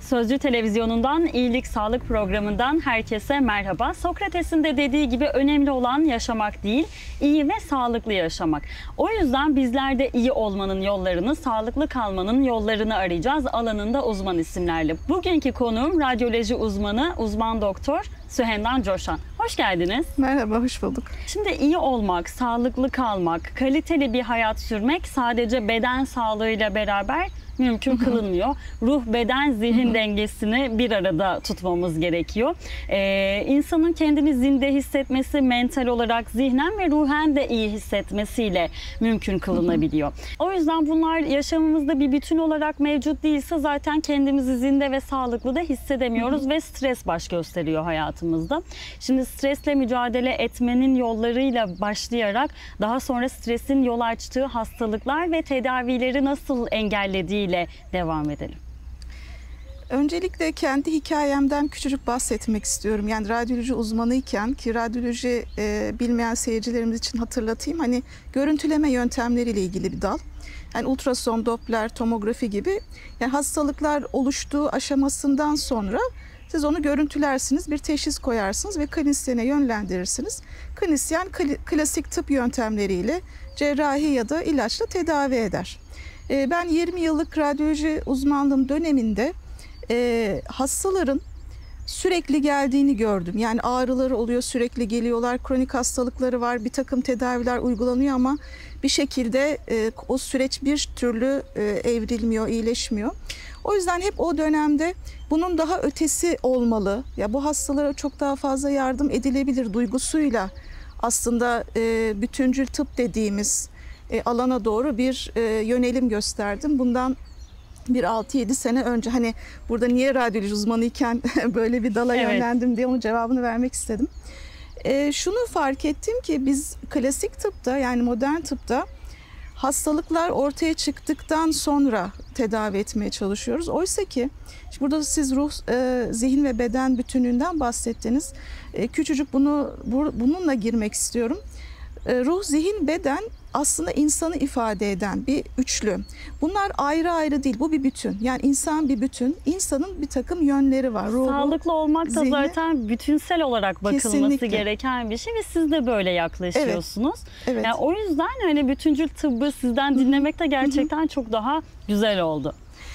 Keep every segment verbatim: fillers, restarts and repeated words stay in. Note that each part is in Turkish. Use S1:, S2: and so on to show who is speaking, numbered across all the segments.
S1: Sözcü Televizyonu'ndan İyilik Sağlık programından herkese merhaba. Sokrates'in de dediği gibi önemli olan yaşamak değil, iyi ve sağlıklı yaşamak. O yüzden bizler de iyi olmanın yollarını, sağlıklı kalmanın yollarını arayacağız alanında uzman isimlerle. Bugünkü konuğum radyoloji uzmanı, uzman doktor Süheyman Coşan. Hoş geldiniz.
S2: Merhaba, hoş bulduk.
S1: Şimdi iyi olmak, sağlıklı kalmak, kaliteli bir hayat sürmek sadece beden sağlığıyla beraber mümkün kılınmıyor. Ruh, beden, zihin dengesini bir arada tutmamız gerekiyor. Ee, insanın kendini zinde hissetmesi, mental olarak, zihnen ve ruhen de iyi hissetmesiyle mümkün kılınabiliyor. O yüzden bunlar yaşamımızda bir bütün olarak mevcut değilse zaten kendimizi zinde ve sağlıklı da hissedemiyoruz ve stres baş gösteriyor hayatımızda. Şimdi stresle mücadele etmenin yollarıyla başlayarak daha sonra stresin yol açtığı hastalıklar ve tedavileri nasıl engellediği ile devam edelim.
S2: Öncelikle kendi hikayemden küçücük bahsetmek istiyorum. Yani radyoloji uzmanıyken, ki radyoloji e, bilmeyen seyircilerimiz için hatırlatayım. Hani görüntüleme yöntemleriyle ilgili bir dal. Yani ultrason, doppler, tomografi gibi yani hastalıklar oluştuğu aşamasından sonra siz onu görüntülersiniz, bir teşhis koyarsınız ve klinisyene yönlendirirsiniz. Klinisyen klasik tıp yöntemleriyle cerrahi ya da ilaçla tedavi eder. Ben yirmi yıllık radyoloji uzmanlığım döneminde e, hastaların sürekli geldiğini gördüm. Yani ağrıları oluyor, sürekli geliyorlar, kronik hastalıkları var, bir takım tedaviler uygulanıyor ama bir şekilde e, o süreç bir türlü e, evrilmiyor, iyileşmiyor. O yüzden hep o dönemde bunun daha ötesi olmalı. Ya bu hastalara çok daha fazla yardım edilebilir duygusuyla aslında e, bütüncül tıp dediğimiz E, alana doğru bir e, yönelim gösterdim. Bundan bir altı yedi sene önce, hani burada niye radyoloji uzmanıyken böyle bir dala evet. yönlendim diye onun cevabını vermek istedim. E, şunu fark ettim ki biz klasik tıpta, yani modern tıpta hastalıklar ortaya çıktıktan sonra tedavi etmeye çalışıyoruz. Oysa ki burada siz ruh, e, zihin ve beden bütünlüğünden bahsettiniz. E, küçücük bunu bu, bununla girmek istiyorum. Ruh, zihin, beden aslında insanı ifade eden bir üçlü. Bunlar ayrı ayrı değil, bu bir bütün. Yani insan bir bütün, insanın bir takım yönleri var. Ruhu,
S1: sağlıklı olmak da zihni, zaten bütünsel olarak bakılması kesinlikle gereken bir şey ve siz de böyle yaklaşıyorsunuz. Evet. Evet. Yani o yüzden hani bütüncül tıbbı sizden dinlemek de gerçekten Hı-hı. çok daha güzel oldu.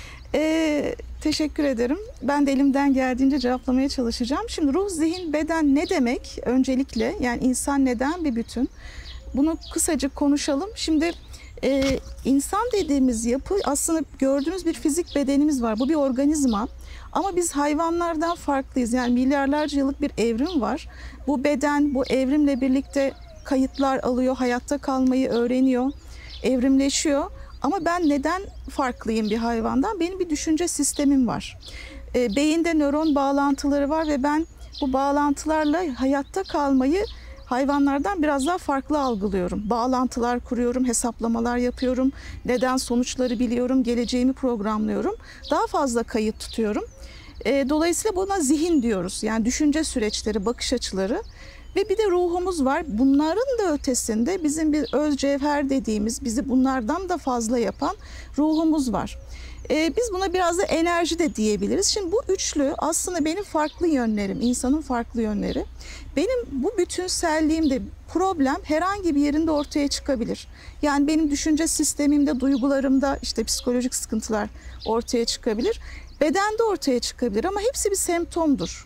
S2: Ee, teşekkür ederim. Ben de elimden geldiğince cevaplamaya çalışacağım. Şimdi ruh, zihin, beden ne demek? Öncelikle yani insan neden bir bütün? Bunu kısacık konuşalım. Şimdi e, insan dediğimiz yapı aslında gördüğümüz bir fizik bedenimiz var. Bu bir organizma. Ama biz hayvanlardan farklıyız. Yani milyarlarca yıllık bir evrim var. Bu beden bu evrimle birlikte kayıtlar alıyor, hayatta kalmayı öğreniyor, evrimleşiyor. Ama ben neden farklıyım bir hayvandan? Benim bir düşünce sistemim var. E, beyinde nöron bağlantıları var ve ben bu bağlantılarla hayatta kalmayı hayvanlardan biraz daha farklı algılıyorum. Bağlantılar kuruyorum, hesaplamalar yapıyorum, neden sonuçları biliyorum, geleceğimi programlıyorum. Daha fazla kayıt tutuyorum. E, dolayısıyla buna zihin diyoruz. Yani düşünce süreçleri, bakış açıları. Ve bir de ruhumuz var. Bunların da ötesinde bizim bir öz cevher dediğimiz, bizi bunlardan da fazla yapan ruhumuz var. Ee, biz buna biraz da enerji de diyebiliriz. Şimdi bu üçlü aslında benim farklı yönlerim, insanın farklı yönleri. Benim bu bütünselliğimde problem herhangi bir yerinde ortaya çıkabilir. Yani benim düşünce sistemimde, duygularımda işte psikolojik sıkıntılar ortaya çıkabilir. Bedende ortaya çıkabilir ama hepsi bir semptomdur.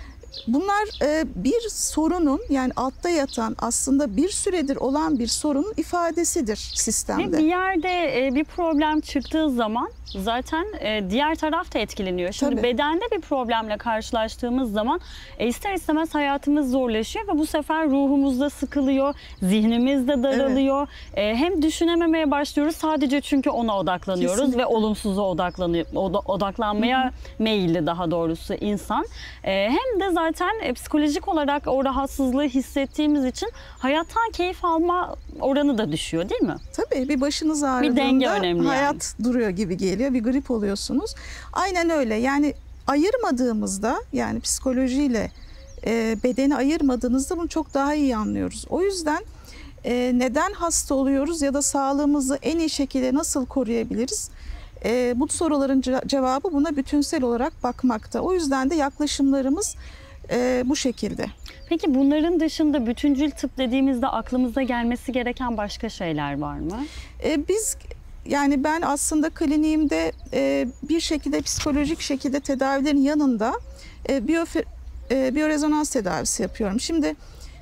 S2: Bunlar bir sorunun, yani altta yatan aslında bir süredir olan bir sorunun ifadesidir sistemde.
S1: Ve bir yerde bir problem çıktığı zaman zaten diğer taraf da etkileniyor. Şimdi Tabii. bedende bir problemle karşılaştığımız zaman ister istemez hayatımız zorlaşıyor ve bu sefer ruhumuzda sıkılıyor, zihnimiz de daralıyor. Evet. Hem düşünememeye başlıyoruz sadece çünkü ona odaklanıyoruz Kesinlikle. ve olumsuza odaklanıyor, odaklanmaya Hı-hı. meyilli daha doğrusu insan. Hem de zaten Zaten psikolojik olarak o rahatsızlığı hissettiğimiz için hayattan keyif alma oranı da düşüyor değil mi?
S2: Tabii, bir başınız ağrıdığında
S1: bir denge önemli
S2: hayat yani. duruyor gibi geliyor, bir grip oluyorsunuz. Aynen öyle, yani ayırmadığımızda, yani psikolojiyle e, bedeni ayırmadığınızda bunu çok daha iyi anlıyoruz. O yüzden e, neden hasta oluyoruz ya da sağlığımızı en iyi şekilde nasıl koruyabiliriz? E, bu soruların ce- cevabı buna bütünsel olarak bakmakta. O yüzden de yaklaşımlarımız e, bu şekilde.
S1: Peki bunların dışında bütüncül tıp dediğimizde aklımıza gelmesi gereken başka şeyler var mı?
S2: E, biz yani ben aslında kliniğimde e, bir şekilde psikolojik şekilde tedavilerin yanında e, biyo, e, biyorezonans tedavisi yapıyorum. Şimdi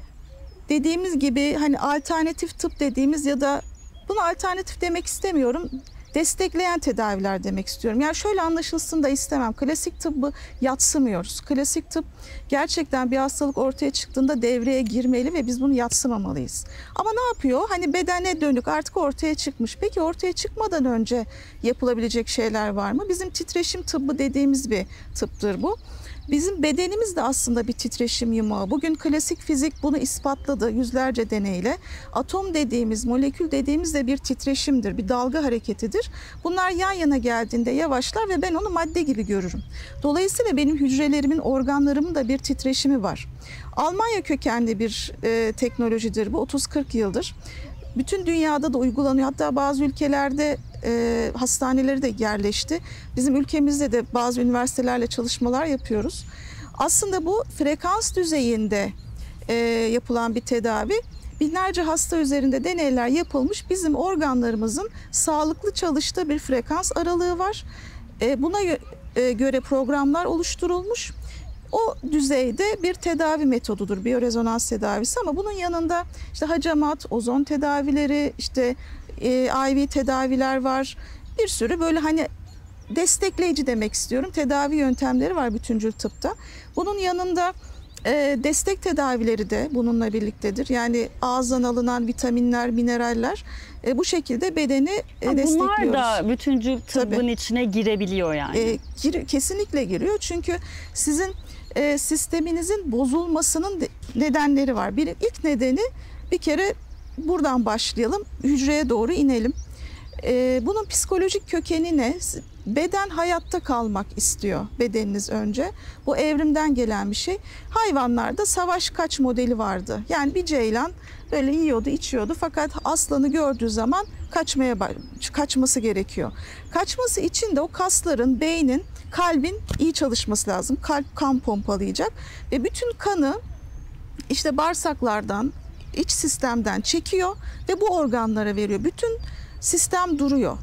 S2: dediğimiz gibi hani alternatif tıp dediğimiz ya da bunu alternatif demek istemiyorum. Destekleyen tedaviler demek istiyorum. Yani şöyle anlaşılsın da istemem. Klasik tıbbı yadsımıyoruz. Klasik tıp gerçekten bir hastalık ortaya çıktığında devreye girmeli ve biz bunu yadsımamalıyız. Ama ne yapıyor? Hani bedene dönük artık ortaya çıkmış. Peki ortaya çıkmadan önce yapılabilecek şeyler var mı? Bizim titreşim tıbbı dediğimiz bir tıptır bu. Bizim bedenimiz de aslında bir titreşim yumağı. Bugün klasik fizik bunu ispatladı yüzlerce deneyle. Atom dediğimiz, molekül dediğimiz de bir titreşimdir, bir dalga hareketidir. Bunlar yan yana geldiğinde yavaşlar ve ben onu madde gibi görürüm. Dolayısıyla benim hücrelerimin, organlarımın da bir titreşimi var. Almanya kökenli bir e, teknolojidir bu, otuz kırk yıldır. Bütün dünyada da uygulanıyor. Hatta bazı ülkelerde e, hastaneleri de yerleşti. Bizim ülkemizde de bazı üniversitelerle çalışmalar yapıyoruz. Aslında bu frekans düzeyinde e, yapılan bir tedavi. Binlerce hasta üzerinde deneyler yapılmış. Bizim organlarımızın sağlıklı çalıştığı bir frekans aralığı var. E, buna e, göre programlar oluşturulmuş. O düzeyde bir tedavi metodudur biyorezonans tedavisi ama bunun yanında işte hacamat, ozon tedavileri, işte e, I V tedaviler var. Bir sürü böyle hani destekleyici demek istiyorum tedavi yöntemleri var bütüncül tıpta. Bunun yanında e, destek tedavileri de bununla birliktedir. Yani ağızdan alınan vitaminler, mineraller e, bu şekilde bedeni e,
S1: Ha,
S2: destekliyoruz.
S1: bunlar da bütüncül tıbbın
S2: Tabii.
S1: içine girebiliyor yani.
S2: E, gir, kesinlikle giriyor çünkü sizin e, sisteminizin bozulmasının de, nedenleri var. Bir ilk nedeni bir kere buradan başlayalım, hücreye doğru inelim. E, bunun psikolojik kökeni ne? Beden hayatta kalmak istiyor bedeniniz önce. Bu evrimden gelen bir şey. Hayvanlarda savaş kaç modeli vardı. Yani bir ceylan böyle yiyordu, içiyordu fakat aslanı gördüğü zaman kaçmaya kaçması gerekiyor. Kaçması için de o kasların, beynin, kalbin iyi çalışması lazım. Kalp kan pompalayacak ve bütün kanı işte bağırsaklardan, iç sistemden çekiyor ve bu organlara veriyor. Bütün sistem duruyor.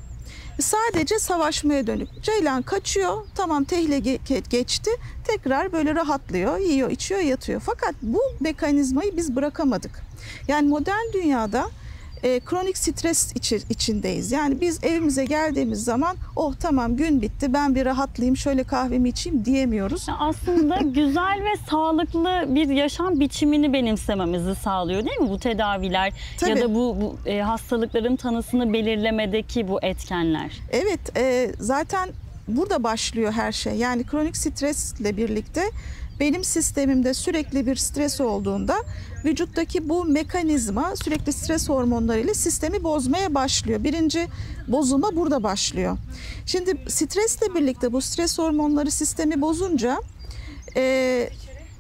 S2: Sadece savaşmaya dönük. Ceylan kaçıyor, tamam tehlike geçti, tekrar böyle rahatlıyor, yiyor, içiyor, yatıyor. Fakat bu mekanizmayı biz bırakamadık. Yani modern dünyada e, kronik stres içi, içindeyiz. Yani biz evimize geldiğimiz zaman oh tamam gün bitti ben bir rahatlayayım şöyle kahvemi içeyim diyemiyoruz.
S1: Aslında güzel ve sağlıklı bir yaşam biçimini benimsememizi sağlıyor değil mi bu tedaviler?
S2: Tabii.
S1: Ya da bu, bu e, hastalıkların tanısını belirlemedeki bu etkenler?
S2: Evet, e, zaten burada başlıyor her şey. Yani kronik stresle birlikte benim sistemimde sürekli bir stres olduğunda vücuttaki bu mekanizma sürekli stres hormonlarıyla sistemi bozmaya başlıyor. Birinci bozulma burada başlıyor. Şimdi stresle birlikte bu stres hormonları sistemi bozunca e,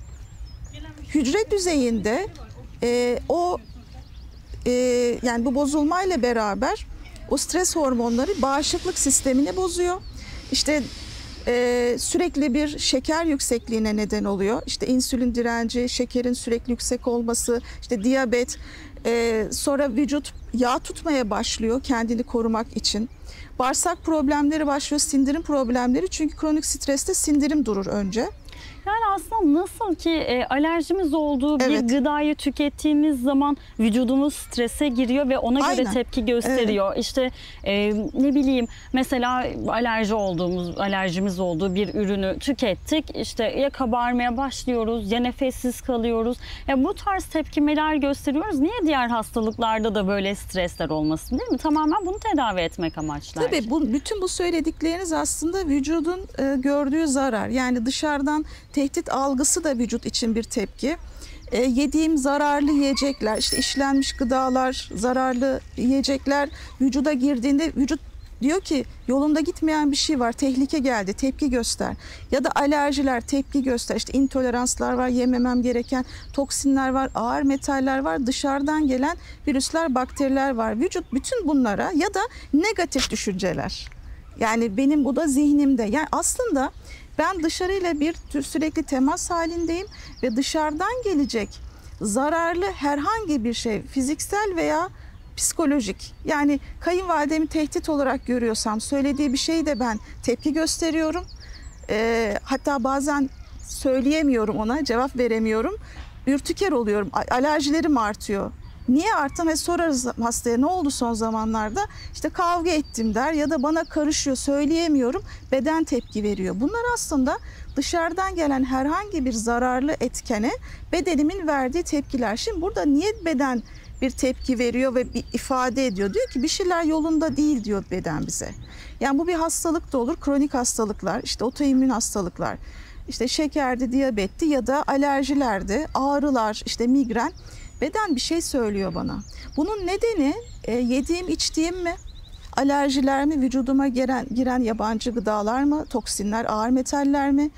S2: hücre düzeyinde e, o e, yani bu bozulmayla beraber o stres hormonları bağışıklık sistemini bozuyor. İşte Ee, sürekli bir şeker yüksekliğine neden oluyor. İşte insülin direnci, şekerin sürekli yüksek olması, işte diyabet, e, sonra vücut yağ tutmaya başlıyor kendini korumak için. Bağırsak problemleri başlıyor, sindirim problemleri çünkü kronik streste sindirim durur önce.
S1: Yani aslında nasıl ki e, alerjimiz olduğu bir
S2: Evet.
S1: gıdayı tükettiğimiz zaman vücudumuz strese giriyor ve ona göre
S2: Aynen.
S1: tepki gösteriyor. İşte e, ne bileyim mesela alerji olduğumuz, alerjimiz olduğu bir ürünü tükettik. İşte ya kabarmaya başlıyoruz ya nefessiz kalıyoruz. Ya bu tarz tepkimeler gösteriyoruz. Niye diğer hastalıklarda da böyle stresler olmasın değil mi? Tamamen bunu tedavi etmek amaçlı.
S2: Tabii bu, bütün bu söyledikleriniz aslında vücudun e, gördüğü zarar. Yani dışarıdan tehdit algısı da vücut için bir tepki. E, yediğim zararlı yiyecekler, işte işlenmiş gıdalar, zararlı yiyecekler vücuda girdiğinde vücut diyor ki yolunda gitmeyen bir şey var, tehlike geldi, tepki göster. Ya da alerjiler, tepki göster. İşte intoleranslar var, yememem gereken toksinler var, ağır metaller var, dışarıdan gelen virüsler, bakteriler var. Vücut bütün bunlara ya da negatif düşünceler. Yani benim bu da zihnimde. Yani aslında ben dışarıyla bir tür sürekli temas halindeyim ve dışarıdan gelecek zararlı herhangi bir şey, fiziksel veya psikolojik, yani kayınvalidemi tehdit olarak görüyorsam söylediği bir şeyi de ben tepki gösteriyorum. Ee, hatta bazen söyleyemiyorum, ona cevap veremiyorum. Ürtüker oluyorum, alerjilerim artıyor. Niye arttı? Ve sorarız hastaya, ne oldu son zamanlarda? İşte kavga ettim der ya da bana karışıyor, söyleyemiyorum, beden tepki veriyor. Bunlar aslında dışarıdan gelen herhangi bir zararlı etkene bedenimin verdiği tepkiler. Şimdi burada niye beden bir tepki veriyor ve bir ifade ediyor? Diyor ki bir şeyler yolunda değil diyor beden bize. Yani bu bir hastalık da olur, kronik hastalıklar, işte otoimmün hastalıklar, işte şekerdi, diyabetti ya da alerjilerdi, ağrılar, işte migren. Beden bir şey söylüyor bana. Bunun nedeni e, yediğim, içtiğim mi? Alerjiler mi? Vücuduma giren, giren yabancı gıdalar mı? Toksinler, ağır metaller mi?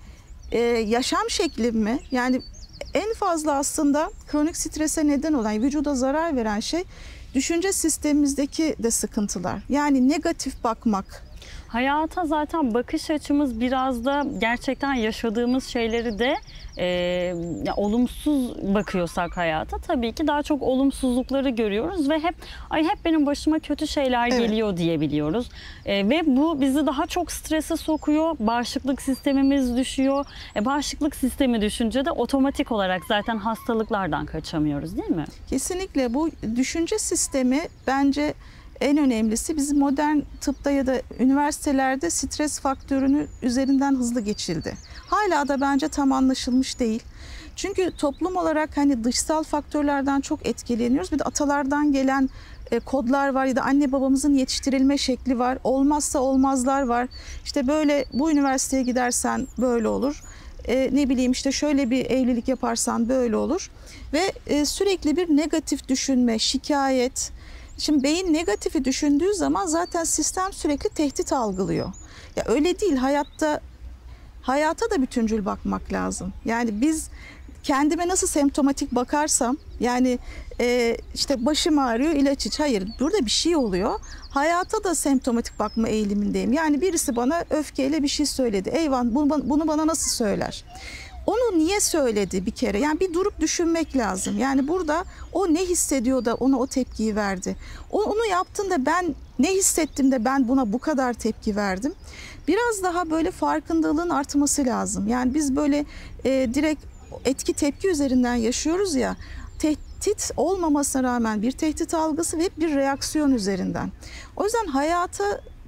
S2: E, yaşam şeklim mi? Yani en fazla aslında kronik strese neden olan, vücuda zarar veren şey düşünce sistemimizdeki de sıkıntılar. Yani negatif bakmak.
S1: Hayata zaten bakış açımız biraz da gerçekten yaşadığımız şeyleri de e, ya, olumsuz bakıyorsak hayata tabii ki daha çok olumsuzlukları görüyoruz ve hep ay hep benim başıma kötü şeyler
S2: Evet.
S1: geliyor diyebiliyoruz. E, ve bu bizi daha çok strese sokuyor. Bağışıklık sistemimiz düşüyor. E, bağışıklık sistemi düşünce de otomatik olarak zaten hastalıklardan kaçamıyoruz, değil mi?
S2: Kesinlikle bu düşünce sistemi bence en önemlisi. Bizim modern tıpta ya da üniversitelerde stres faktörünü üzerinden hızlı geçildi. Hala da bence tam anlaşılmış değil. Çünkü toplum olarak hani dışsal faktörlerden çok etkileniyoruz. Bir de atalardan gelen e, kodlar var ya da anne babamızın yetiştirilme şekli var. Olmazsa olmazlar var. İşte böyle bu üniversiteye gidersen böyle olur. E, ne bileyim işte şöyle bir evlilik yaparsan böyle olur. Ve e, sürekli bir negatif düşünme, şikayet. Şimdi beyin negatifi düşündüğü zaman zaten sistem sürekli tehdit algılıyor. Ya öyle değil, hayatta hayata da bütüncül bakmak lazım. Yani biz kendime nasıl semptomatik bakarsam, yani e, işte başım ağrıyor ilaç iç. Hayır, burada bir şey oluyor. Hayata da semptomatik bakma eğilimindeyim. Yani birisi bana öfkeyle bir şey söyledi. Eyvah, bunu, bunu bana nasıl söyler? Onu niye söyledi bir kere? Yani bir durup düşünmek lazım. Yani burada o ne hissediyor da ona o tepkiyi verdi? O, onu yaptığında ben ne hissettim de ben buna bu kadar tepki verdim? Biraz daha böyle farkındalığın artması lazım. Yani biz böyle e, direkt etki tepki üzerinden yaşıyoruz ya. Tehdit olmamasına rağmen bir tehdit algısı ve bir reaksiyon üzerinden. O yüzden hayata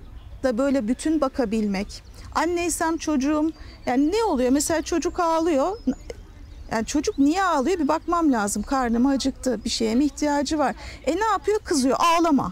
S2: da böyle bütün bakabilmek. Anneysem çocuğum, yani ne oluyor? Mesela çocuk ağlıyor. Yani çocuk niye ağlıyor? Bir bakmam lazım. Karnım acıktı, bir şeye mi ihtiyacı var? E ne yapıyor? Kızıyor. Ağlama.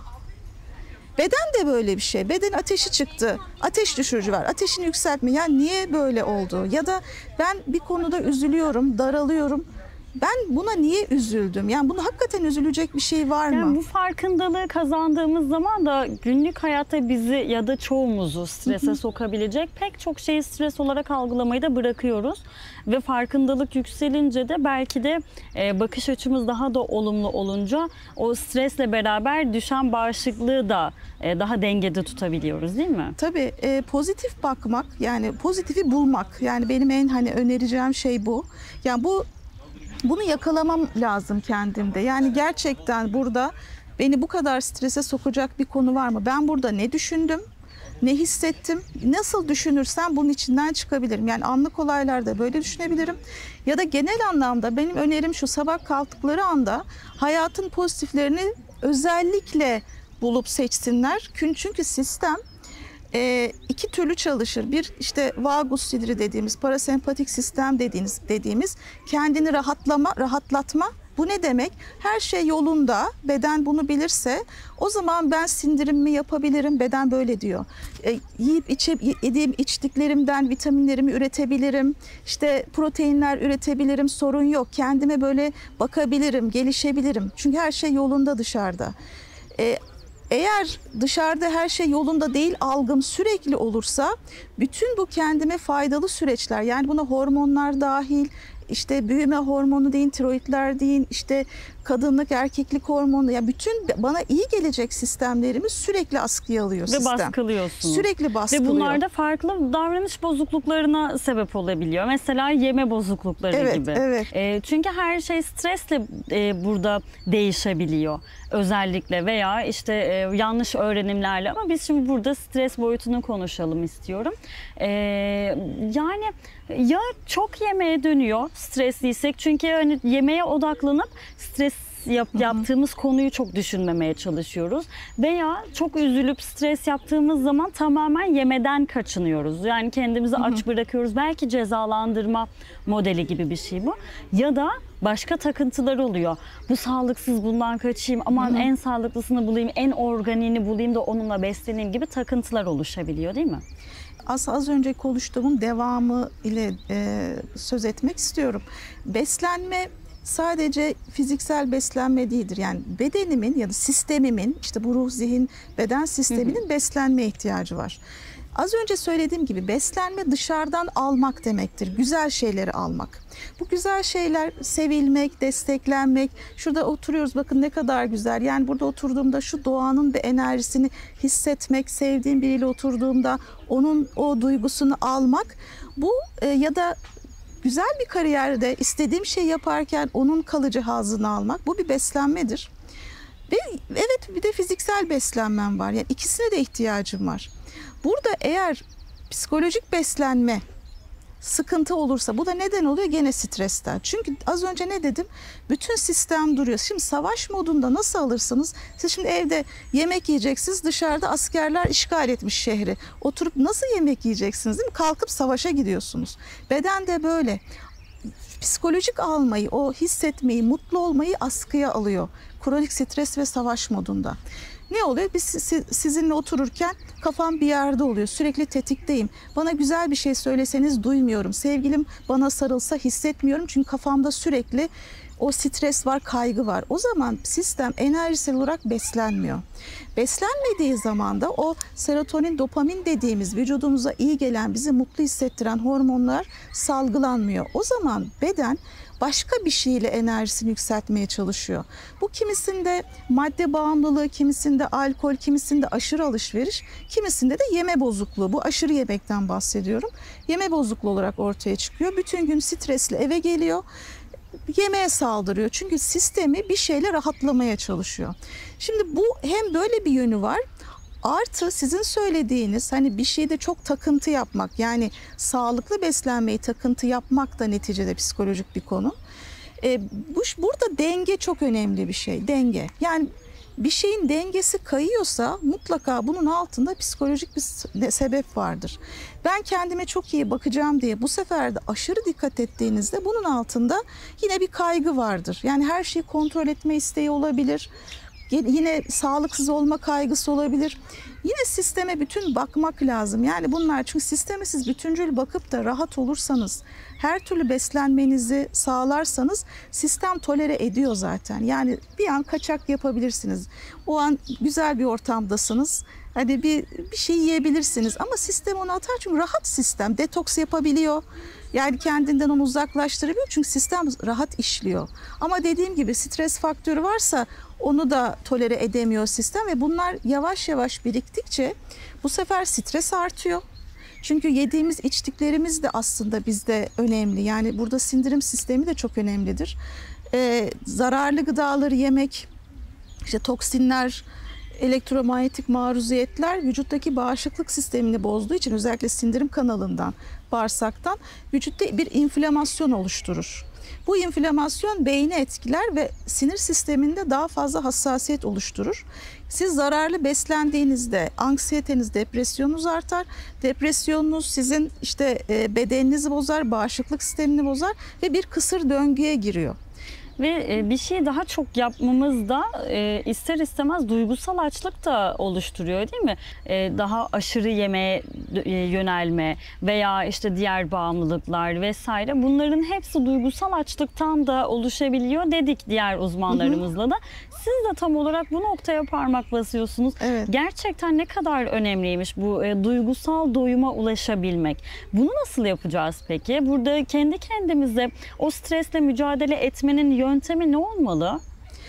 S2: Beden de böyle bir şey. Beden ateşi çıktı. Ateş düşürücü var. Ateşini yükseltme. Yani niye böyle oldu? Ya da ben bir konuda üzülüyorum, daralıyorum. Ben buna niye üzüldüm? Yani bunu hakikaten üzülecek bir şey var mı?
S1: Yani bu farkındalığı kazandığımız zaman da günlük hayatta bizi ya da çoğumuzu strese sokabilecek pek çok şeyi stres olarak algılamayı da bırakıyoruz. Ve farkındalık yükselince de belki de e, bakış açımız daha da olumlu olunca o stresle beraber düşen bağışıklığı da e, daha dengede tutabiliyoruz, değil mi?
S2: Tabii e, pozitif bakmak, yani pozitifi bulmak. Yani benim en hani önereceğim şey bu. Yani bu Bunu yakalamam lazım kendimde. Yani gerçekten burada beni bu kadar strese sokacak bir konu var mı? Ben burada ne düşündüm, ne hissettim, nasıl düşünürsem bunun içinden çıkabilirim. Yani anlık olaylarda böyle düşünebilirim. Ya da genel anlamda benim önerim şu: sabah kalktıkları anda hayatın pozitiflerini özellikle bulup seçsinler. Çünkü sistem E, iki türlü çalışır. Bir, işte vagus siniri dediğimiz, parasempatik sistem dediğimiz, dediğimiz kendini rahatlama, rahatlatma. Bu ne demek? Her şey yolunda, beden bunu bilirse o zaman ben sindirimimi yapabilirim. Beden böyle diyor. E, yiyip içip yediğim içtiklerimden vitaminlerimi üretebilirim. İşte proteinler üretebilirim. Sorun yok. Kendime böyle bakabilirim, gelişebilirim. Çünkü her şey yolunda dışarıda. E, Eğer dışarıda her şey yolunda değil, algım sürekli olursa bütün bu kendime faydalı süreçler, yani buna hormonlar dahil, işte büyüme hormonu deyin, tiroidler deyin, işte kadınlık, erkeklik hormonu, ya bütün bana iyi gelecek sistemlerimi sürekli askıya alıyor
S1: Ve
S2: sistem.
S1: baskılıyorsunuz.
S2: Sürekli baskılıyor.
S1: Ve bunlar da farklı davranış bozukluklarına sebep olabiliyor. Mesela yeme bozuklukları
S2: evet,
S1: gibi.
S2: Evet.
S1: E, çünkü her şey stresle e, burada değişebiliyor. Özellikle veya işte e, yanlış öğrenimlerle, ama biz şimdi burada stres boyutunu konuşalım istiyorum. E, yani ya çok yemeğe dönüyor stresliysek, çünkü hani yemeğe odaklanıp stres Yap, yaptığımız konuyu çok düşünmemeye çalışıyoruz. Veya çok üzülüp stres yaptığımız zaman tamamen yemeden kaçınıyoruz. Yani kendimizi aç bırakıyoruz. Belki cezalandırma modeli gibi bir şey bu. Ya da başka takıntılar oluyor. Bu sağlıksız, bundan kaçayım. Aman Hı-hı. en sağlıklısını bulayım, en organiğini bulayım da onunla besleneyim gibi takıntılar oluşabiliyor, değil mi?
S2: Az, az önce konuştuğumun devamı ile e, söz etmek istiyorum. Beslenme sadece fiziksel beslenme değildir. Yani bedenimin ya da sistemimin, işte bu ruh, zihin, beden sisteminin hı hı. beslenmeye ihtiyacı var. Az önce söylediğim gibi beslenme dışarıdan almak demektir. Güzel şeyleri almak. Bu güzel şeyler sevilmek, desteklenmek. Şurada oturuyoruz, bakın ne kadar güzel. Yani burada oturduğumda şu doğanın bir enerjisini hissetmek, sevdiğim biriyle oturduğumda onun o duygusunu almak. Bu e, ya da güzel bir kariyerde istediğim şey yaparken onun kalıcı hazzını almak, bu bir beslenmedir. Ve evet, bir de fiziksel beslenmem var. Yani ikisine de ihtiyacım var. Burada eğer psikolojik beslenme sıkıntı olursa, bu da neden oluyor? Gene stresten. Çünkü az önce ne dedim? Bütün sistem duruyor. Şimdi savaş modunda nasıl alırsınız? Siz şimdi evde yemek yiyeceksiniz. Dışarıda askerler işgal etmiş şehri. Oturup nasıl yemek yiyeceksiniz, değil mi? Kalkıp savaşa gidiyorsunuz. Beden de böyle. Psikolojik almayı, o hissetmeyi, mutlu olmayı askıya alıyor. Kronik stres ve savaş modunda. Ne oluyor? Biz sizinle otururken kafam bir yerde oluyor. Sürekli tetikteyim. Bana güzel bir şey söyleseniz duymuyorum. Sevgilim bana sarılsa hissetmiyorum. Çünkü kafamda sürekli o stres var, kaygı var. O zaman sistem enerjisel olarak beslenmiyor. Beslenmediği zaman da o serotonin, dopamin dediğimiz vücudumuza iyi gelen, bizi mutlu hissettiren hormonlar salgılanmıyor. O zaman beden başka bir şeyle enerjisini yükseltmeye çalışıyor. Bu kimisinde madde bağımlılığı, kimisinde alkol, kimisinde aşırı alışveriş, kimisinde de yeme bozukluğu. Bu aşırı yemekten bahsediyorum. Yeme bozukluğu olarak ortaya çıkıyor. Bütün gün stresli eve geliyor. Yemeğe saldırıyor. Çünkü sistemi bir şeyle rahatlamaya çalışıyor. Şimdi bu hem böyle bir yönü var. Artı sizin söylediğiniz, hani bir şeyde çok takıntı yapmak, yani sağlıklı beslenmeyi takıntı yapmak da neticede psikolojik bir konu. E, bu, burada denge çok önemli bir şey. Denge. Yani bir şeyin dengesi kayıyorsa mutlaka bunun altında psikolojik bir sebep vardır. Ben kendime çok iyi bakacağım diye bu sefer de aşırı dikkat ettiğinizde bunun altında yine bir kaygı vardır. Yani her şeyi kontrol etme isteği olabilir. Yine sağlıksız olma kaygısı olabilir. Yine sisteme bütün bakmak lazım. Yani bunlar, çünkü sisteme siz bütüncül bakıp da rahat olursanız, her türlü beslenmenizi sağlarsanız sistem tolere ediyor zaten. Yani bir an kaçak yapabilirsiniz. O an güzel bir ortamdasınız. Hadi bir, bir şey yiyebilirsiniz ama sistem onu atar, çünkü rahat sistem. Detoks yapabiliyor. Yani kendinden onu uzaklaştırabiliyor, çünkü sistem rahat işliyor. Ama dediğim gibi stres faktörü varsa onu da tolere edemiyor sistem ve bunlar yavaş yavaş biriktikçe bu sefer stres artıyor. Çünkü yediğimiz, içtiklerimiz de aslında bizde önemli. Yani burada sindirim sistemi de çok önemlidir. Ee, zararlı gıdaları yemek, işte toksinler, elektromanyetik maruziyetler vücuttaki bağışıklık sistemini bozduğu için, özellikle sindirim kanalından, bağırsaktan vücutta bir inflamasyon oluşturur. Bu inflamasyon beyni etkiler ve sinir sisteminde daha fazla hassasiyet oluşturur. Siz zararlı beslendiğinizde anksiyeteniz, depresyonunuz artar. Depresyonunuz sizin işte bedeninizi bozar, bağışıklık sistemini bozar ve bir kısır döngüye giriyor.
S1: Ve bir şey daha çok yapmamız da ister istemez duygusal açlık da oluşturuyor, değil mi? Daha aşırı yemeğe yönelme veya işte diğer bağımlılıklar vesaire, bunların hepsi duygusal açlıktan da oluşabiliyor dedik diğer uzmanlarımızla da. Siz de tam olarak bu noktaya parmak basıyorsunuz.
S2: Evet.
S1: Gerçekten ne kadar önemliymiş bu duygusal doyuma ulaşabilmek. Bunu nasıl yapacağız peki? Burada kendi kendimize o stresle mücadele etmenin yöntemi ne olmalı?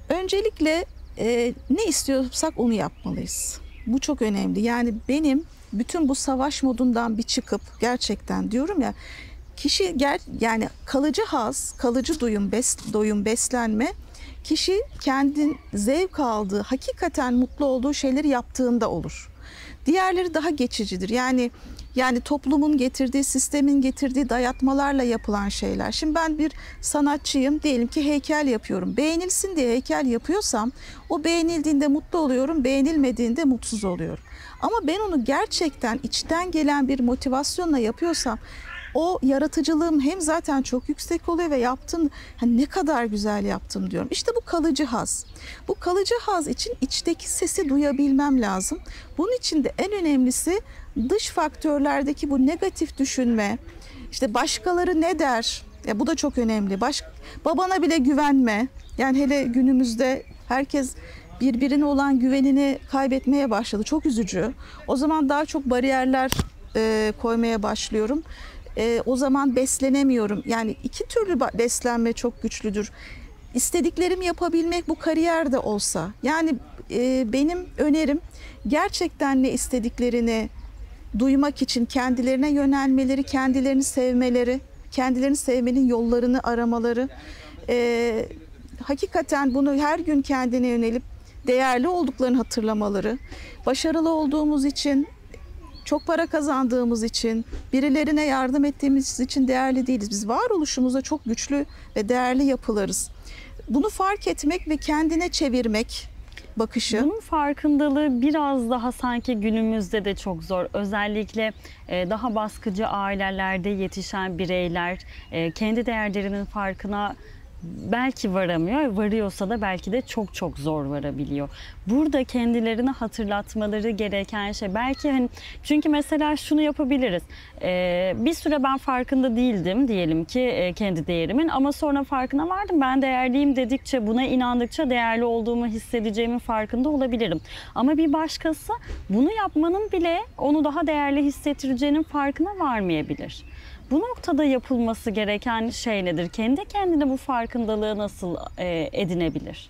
S2: Öncelikle e, ne istiyorsak onu yapmalıyız. Bu çok önemli. Yani benim bütün bu savaş modundan bir çıkıp gerçekten diyorum ya, kişi ger yani kalıcı haz, kalıcı doyum, bes doyum, beslenme, kişi kendin zevk aldığı, hakikaten mutlu olduğu şeyleri yaptığında olur. Diğerleri daha geçicidir. Yani yani toplumun getirdiği, sistemin getirdiği dayatmalarla yapılan şeyler. Şimdi ben bir sanatçıyım, diyelim ki heykel yapıyorum. Beğenilsin diye heykel yapıyorsam o beğenildiğinde mutlu oluyorum, beğenilmediğinde mutsuz oluyorum. Ama ben onu gerçekten içten gelen bir motivasyonla yapıyorsam o yaratıcılığım hem zaten çok yüksek oluyor ve yaptım, hani ne kadar güzel yaptım diyorum. İşte bu kalıcı haz. Bu kalıcı haz için içteki sesi duyabilmem lazım. Bunun için de en önemlisi dış faktörlerdeki bu negatif düşünme. İşte başkaları ne der? Ya bu da çok önemli. Baş, babana bile güvenme. Yani hele günümüzde herkes birbirine olan güvenini kaybetmeye başladı. Çok üzücü. O zaman daha çok bariyerler e, koymaya başlıyorum. E, o zaman beslenemiyorum. Yani iki türlü beslenme çok güçlüdür. İstediklerimi yapabilmek, bu kariyerde olsa. Yani e, benim önerim gerçekten ne istediklerini duymak için kendilerine yönelmeleri, kendilerini sevmeleri, kendilerini sevmenin yollarını aramaları. E, hakikaten bunu her gün kendine yönelip değerli olduklarını hatırlamaları. Başarılı olduğumuz için, çok para kazandığımız için, birilerine yardım ettiğimiz için değerli değiliz. Biz varoluşumuzda çok güçlü ve değerli yapılarız. Bunu fark etmek ve kendine çevirmek bakışı.
S1: Bunun farkındalığı biraz daha sanki günümüzde de çok zor. Özellikle daha baskıcı ailelerde yetişen bireyler kendi değerlerinin farkına belki varamıyor, varıyorsa da belki de çok çok zor varabiliyor. Burada kendilerini hatırlatmaları gereken şey belki hani, çünkü mesela şunu yapabiliriz. Ee, bir süre ben farkında değildim diyelim ki e, kendi değerimin, ama sonra farkına vardım. Ben değerliyim dedikçe, buna inandıkça değerli olduğumu hissedeceğimin farkında olabilirim. Ama bir başkası bunu yapmanın bile onu daha değerli hissettireceğinin farkına varmayabilir. Bu noktada yapılması gereken şey nedir? Kendi kendine bu farkındalığı nasıl e, edinebilir?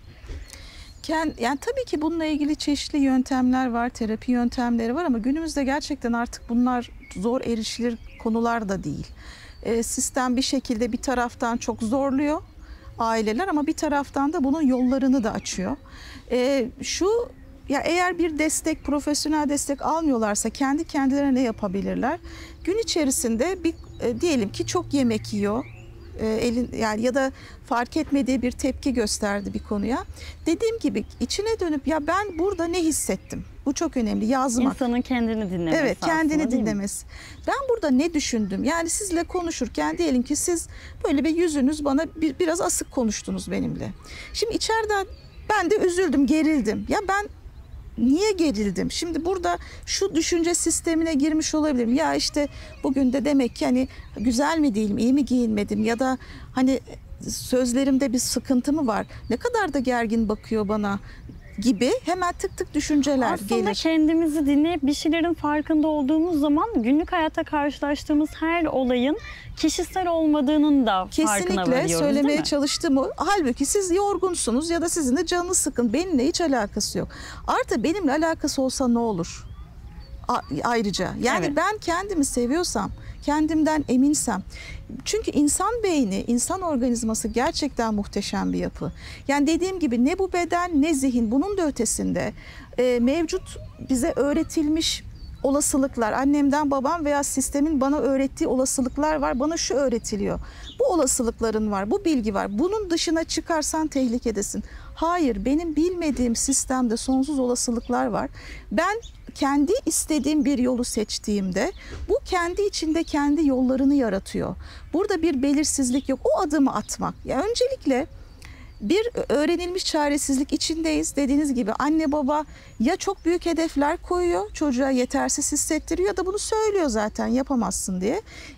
S2: Yani tabii ki bununla ilgili çeşitli yöntemler var, terapi yöntemleri var ama günümüzde gerçekten artık bunlar zor erişilir konular da değil. E, sistem bir şekilde bir taraftan çok zorluyor aileler ama bir taraftan da bunun yollarını da açıyor. E, şu ya eğer bir destek, profesyonel destek almıyorlarsa kendi kendilerine ne yapabilirler? Gün içerisinde bir e, diyelim ki çok yemek yiyor. E, elin yani ya da fark etmediği bir tepki gösterdi bir konuya. Dediğim gibi içine dönüp ya ben burada ne hissettim? Bu çok önemli. Yazmak.
S1: İnsanın kendini dinlemesi.
S2: Evet, kendini
S1: aslında,
S2: dinlemesi. Ben burada ne düşündüm? Yani sizle konuşurken diyelim ki siz böyle bir yüzünüz bana bir, biraz asık konuştunuz benimle. Şimdi içeriden ben de üzüldüm, gerildim. Ya ben niye gerildim? Şimdi burada şu düşünce sistemine girmiş olabilirim. Ya işte bugün de demek ki hani güzel mi değilim, iyi mi giyinmedim ya da hani sözlerimde bir sıkıntı mı var? Ne kadar da gergin bakıyor bana gibi hemen tık tık düşünceler
S1: Aslında
S2: gelir.
S1: Aslında kendimizi dinleyip bir şeylerin farkında olduğumuz zaman günlük hayatta karşılaştığımız her olayın kişisel olmadığının da farkına varıyoruz.
S2: Kesinlikle söylemeye çalıştım o. Halbuki siz yorgunsunuz ya da sizin de canınız sıkın. Benimle hiç alakası yok. Artı benimle alakası olsa ne olur? A- ayrıca yani
S1: Evet.
S2: ben kendimi seviyorsam, kendimden eminsem, çünkü insan beyni, insan organizması gerçekten muhteşem bir yapı. Yani dediğim gibi ne bu beden ne zihin, bunun da ötesinde e, mevcut bize öğretilmiş olasılıklar, annemden babam veya sistemin bana öğrettiği olasılıklar var. Bana şu öğretiliyor. Bu olasılıkların var, bu bilgi var. Bunun dışına çıkarsan tehlikedesin. Hayır, benim bilmediğim sistemde sonsuz olasılıklar var. Ben kendi istediğim bir yolu seçtiğimde bu kendi içinde kendi yollarını yaratıyor. Burada bir belirsizlik yok. O adımı atmak. Ya öncelikle bir öğrenilmiş çaresizlik içindeyiz. Dediğiniz gibi anne baba ya çok büyük hedefler koyuyor, çocuğa yetersiz hissettiriyor ya da bunu söylüyor zaten yapamazsın diye.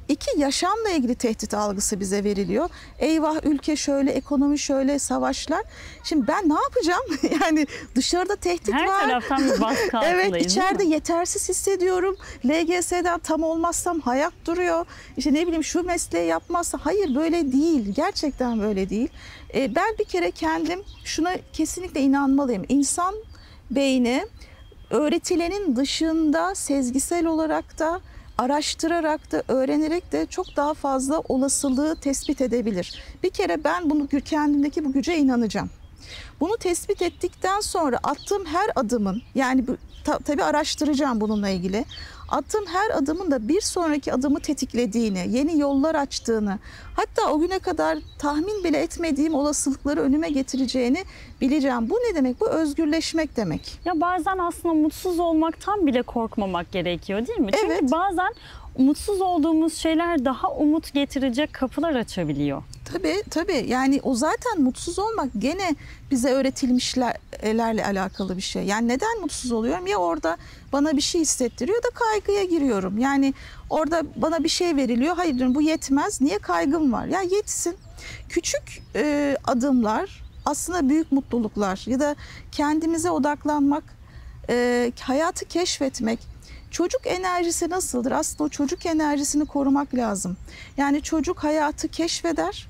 S2: İki, yaşamla ilgili tehdit algısı bize veriliyor. Eyvah, ülke şöyle, ekonomi şöyle, savaşlar. Şimdi ben ne yapacağım? Yani dışarıda tehdit
S1: Her
S2: var.
S1: Her taraftan bir baskı altındayız.
S2: Evet, içeride yetersiz hissediyorum. L G S'den tam olmazsam hayat duruyor. İşte ne bileyim, şu mesleği yapmazsa. Hayır, böyle değil. Gerçekten böyle değil. Ee, ben bir kere kendim şuna kesinlikle inanmalıyım. İnsan beyni öğretilenin dışında sezgisel olarak da, araştırarak da, öğrenerek de çok daha fazla olasılığı tespit edebilir. Bir kere ben bunu, kendimdeki bu güce inanacağım. Bunu tespit ettikten sonra attığım her adımın, yani bu, ta, tabii araştıracağım bununla ilgili. Attığım her adımın da bir sonraki adımı tetiklediğini, yeni yollar açtığını, hatta o güne kadar tahmin bile etmediğim olasılıkları önüme getireceğini bileceğim. Bu ne demek? Bu özgürleşmek demek.
S1: Ya bazen aslında mutsuz olmaktan bile korkmamak gerekiyor, değil mi? Çünkü
S2: Evet.
S1: bazen mutsuz olduğumuz şeyler daha umut getirecek kapılar açabiliyor.
S2: Tabii tabii, yani o zaten mutsuz olmak gene bize öğretilmişlerle alakalı bir şey. Yani neden mutsuz oluyorum? Ya orada bana bir şey hissettiriyor da kaygıya giriyorum. Yani orada bana bir şey veriliyor. Hayır diyorum, bu yetmez. Niye kaygım var? Ya yetsin. Küçük e, adımlar aslında büyük mutluluklar, ya da kendimize odaklanmak, e, hayatı keşfetmek. Çocuk enerjisi nasıldır? Aslında o çocuk enerjisini korumak lazım. Yani çocuk hayatı keşfeder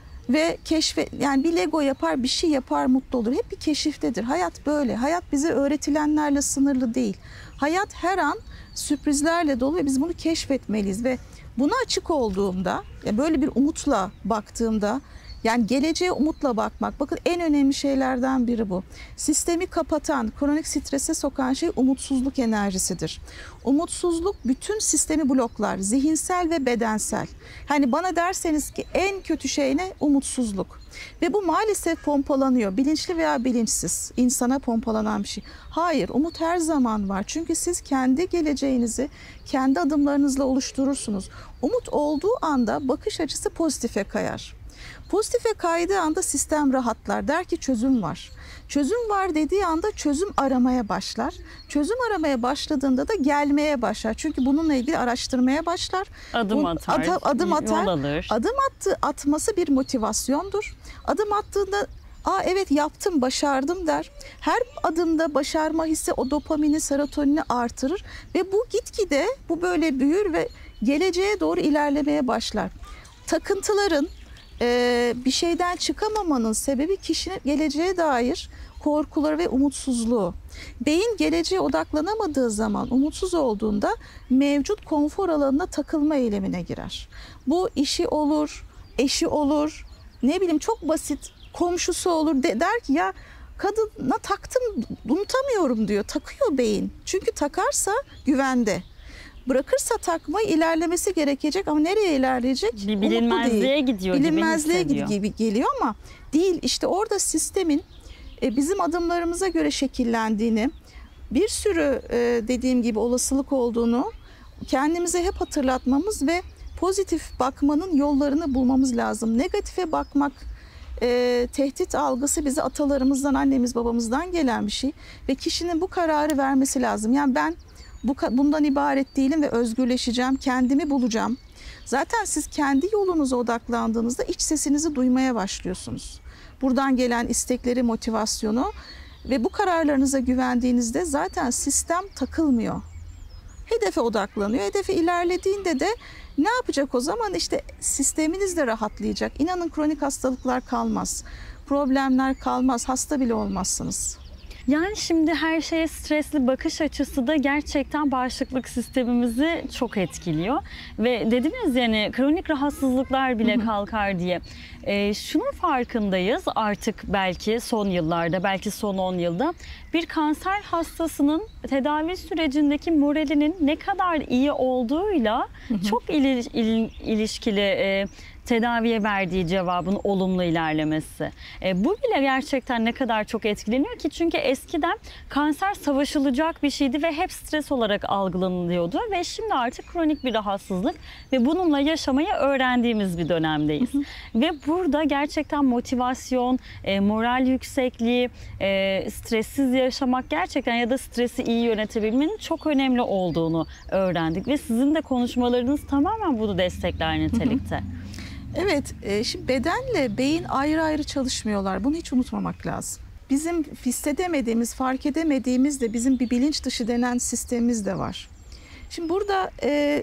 S2: ve keşfe, yani bir Lego yapar, bir şey yapar, mutlu olur. Hep bir keşiftedir. Hayat böyle. Hayat bize öğretilenlerle sınırlı değil. Hayat her an sürprizlerle dolu ve biz bunu keşfetmeliyiz ve buna açık olduğumda, böyle bir umutla baktığımda, yani geleceğe umutla bakmak. Bakın, en önemli şeylerden biri bu. Sistemi kapatan, kronik strese sokan şey umutsuzluk enerjisidir. Umutsuzluk bütün sistemi bloklar, zihinsel ve bedensel. Hani bana derseniz ki en kötü şey ne? Umutsuzluk. Ve bu maalesef pompalanıyor. Bilinçli veya bilinçsiz insana pompalanan bir şey. Hayır, umut her zaman var. Çünkü siz kendi geleceğinizi kendi adımlarınızla oluşturursunuz. Umut olduğu anda bakış açısı pozitife kayar. Pozitife kaydığı anda sistem rahatlar. Der ki çözüm var. Çözüm var dediği anda çözüm aramaya başlar. Çözüm aramaya başladığında da gelmeye başlar. Çünkü bununla ilgili araştırmaya başlar.
S1: Adım
S2: Bu,
S1: atar,
S2: ad, adım atar.
S1: yol alır.
S2: Adım attı, atması bir motivasyondur. Adım attığında, aa evet yaptım, başardım der. Her adımda başarma hissi o dopamini, serotonini artırır. Ve bu gitgide, bu böyle büyür ve geleceğe doğru ilerlemeye başlar. Takıntıların, Ee, bir şeyden çıkamamanın sebebi kişinin geleceğe dair korkuları ve umutsuzluğu. Beyin geleceğe odaklanamadığı zaman, umutsuz olduğunda mevcut konfor alanına takılma eylemine girer. Bu işi olur, eşi olur, ne bileyim çok basit komşusu olur, de, der ki ya kadına taktım, unutamıyorum diyor. Takıyor beyin. Çünkü takarsa güvende. Bırakırsa takmayı, ilerlemesi gerekecek ama nereye ilerleyecek?
S1: Bir bilinmezliğe gidiyor
S2: bilinmezliğe
S1: gibi hissediyor.
S2: gibi geliyor ama değil. İşte orada sistemin bizim adımlarımıza göre şekillendiğini, bir sürü dediğim gibi olasılık olduğunu kendimize hep hatırlatmamız ve pozitif bakmanın yollarını bulmamız lazım. Negatife bakmak, e, tehdit algısı bize atalarımızdan, annemiz babamızdan gelen bir şey ve kişinin bu kararı vermesi lazım. Yani ben bu, bundan ibaret değilim ve özgürleşeceğim, kendimi bulacağım. Zaten siz kendi yolunuza odaklandığınızda iç sesinizi duymaya başlıyorsunuz. Buradan gelen istekleri, motivasyonu ve bu kararlarınıza güvendiğinizde zaten sistem takılmıyor. Hedefe odaklanıyor. Hedefe ilerlediğinde de ne yapacak o zaman? İşte sisteminiz de rahatlayacak. İnanın kronik hastalıklar kalmaz. Problemler kalmaz. Hasta bile olmazsınız.
S1: Yani şimdi her şeye stresli bakış açısı da gerçekten bağışıklık sistemimizi çok etkiliyor. Ve dediniz yani kronik rahatsızlıklar bile kalkar diye. E, şunun farkındayız artık, belki son yıllarda, belki son on yılda bir kanser hastasının tedavi sürecindeki moralinin ne kadar iyi olduğuyla çok il, il, ilişkili e, tedaviye verdiği cevabın olumlu ilerlemesi. E, bu bile gerçekten ne kadar çok etkileniyor ki, çünkü eskiden kanser savaşılacak bir şeydi ve hep stres olarak algılanılıyordu ve şimdi artık kronik bir rahatsızlık ve bununla yaşamayı öğrendiğimiz bir dönemdeyiz. Hı hı. Ve bu burada gerçekten motivasyon, e, moral yüksekliği, e, stressiz yaşamak gerçekten ya da stresi iyi yönetebilmenin çok önemli olduğunu öğrendik. Ve sizin de konuşmalarınız tamamen bunu destekler nitelikte.
S2: Evet, e, şimdi bedenle beyin ayrı ayrı çalışmıyorlar. Bunu hiç unutmamak lazım. Bizim hissedemediğimiz, fark edemediğimiz de bizim bir bilinç dışı denen sistemimiz de var. Şimdi burada e,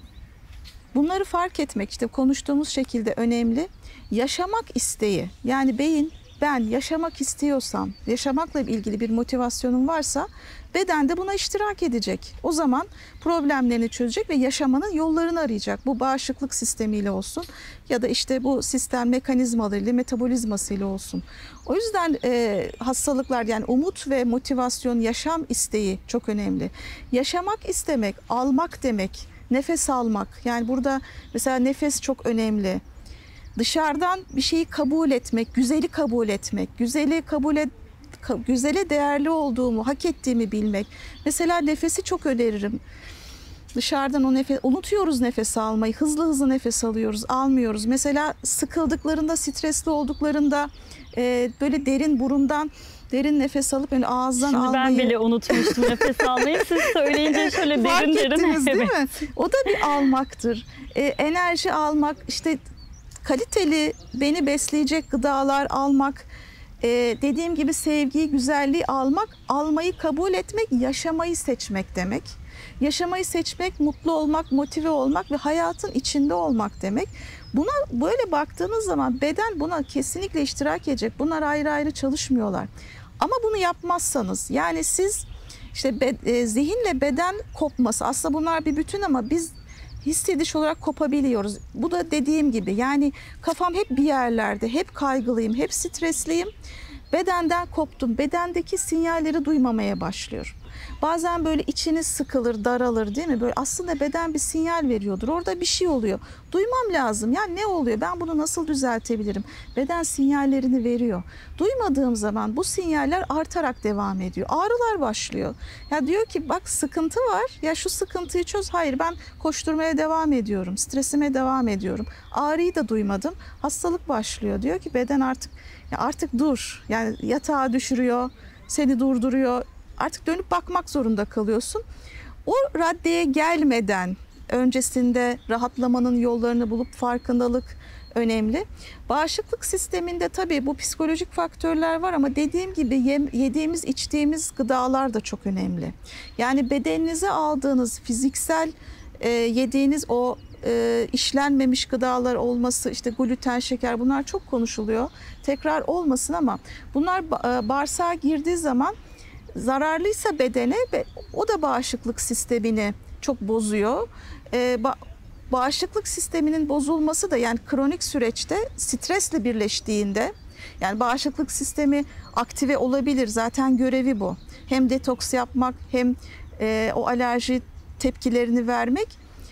S2: bunları fark etmek işte konuştuğumuz şekilde önemli. Yaşamak isteği, yani beyin ben yaşamak istiyorsam, yaşamakla ilgili bir motivasyonum varsa beden de buna iştirak edecek. O zaman problemlerini çözecek ve yaşamanın yollarını arayacak. Bu bağışıklık sistemiyle olsun ya da işte bu sistem mekanizmalarıyla, metabolizmasıyla olsun. O yüzden e, hastalıklar, yani umut ve motivasyon, yaşam isteği çok önemli. Yaşamak istemek, almak demek, nefes almak. Yani burada mesela nefes çok önemli. Dışarıdan bir şeyi kabul etmek, güzeli kabul etmek, güzeli kabul et, güzele değerli olduğumu, hak ettiğimi bilmek. Mesela nefesi çok öneririm. Dışarıdan o nefes, unutuyoruz nefes almayı, hızlı hızlı nefes alıyoruz, almıyoruz. Mesela sıkıldıklarında, stresli olduklarında e, böyle derin burundan derin nefes alıp böyle ağızdan
S1: Şimdi
S2: almayı.
S1: ben bile unutmuştum nefes almayı. Siz söyleyince şöyle
S2: Fark
S1: derin derin.
S2: ettiniz değil
S1: Evet.
S2: mi? O da bir almaktır. E, enerji almak, işte kaliteli, beni besleyecek gıdalar almak, e, dediğim gibi sevgiyi, güzelliği almak, almayı kabul etmek, yaşamayı seçmek demek. Yaşamayı seçmek, mutlu olmak, motive olmak ve hayatın içinde olmak demek. Buna böyle baktığınız zaman beden buna kesinlikle iştirak edecek. Bunlar ayrı ayrı çalışmıyorlar. Ama bunu yapmazsanız, yani siz işte be, e, zihinle beden kopması, aslında bunlar bir bütün ama biz hissediş olarak kopabiliyoruz. Bu da dediğim gibi, yani kafam hep bir yerlerde, hep kaygılıyım, hep stresliyim. Bedenden koptum, bedendeki sinyalleri duymamaya başlıyorum. Bazen böyle içiniz sıkılır, daralır değil mi? Böyle aslında beden bir sinyal veriyordur. Orada bir şey oluyor. Duymam lazım. Ya ne oluyor? Ben bunu nasıl düzeltebilirim? Beden sinyallerini veriyor. Duymadığım zaman bu sinyaller artarak devam ediyor. Ağrılar başlıyor. Ya diyor ki bak sıkıntı var. Ya şu sıkıntıyı çöz. Hayır, ben koşturmaya devam ediyorum. Stresime devam ediyorum. Ağrıyı da duymadım. Hastalık başlıyor. Diyor ki beden artık ya artık dur. Yani yatağa düşürüyor. Seni durduruyor. Artık dönüp bakmak zorunda kalıyorsun. O raddeye gelmeden öncesinde rahatlamanın yollarını bulup farkındalık önemli. Bağışıklık sisteminde tabii bu psikolojik faktörler var ama dediğim gibi yediğimiz, içtiğimiz gıdalar da çok önemli. Yani bedeninize aldığınız fiziksel e, yediğiniz o e, işlenmemiş gıdalar olması, işte gluten, şeker, bunlar çok konuşuluyor. Tekrar olmasın ama bunlar e, bağırsağa girdiği zaman zararlıysa bedene, o da bağışıklık sistemini çok bozuyor. Ee, ba- bağışıklık sisteminin bozulması da, yani kronik süreçte stresle birleştiğinde, yani bağışıklık sistemi aktive olabilir, zaten görevi bu. Hem detoks yapmak hem e, o alerji tepkilerini vermek,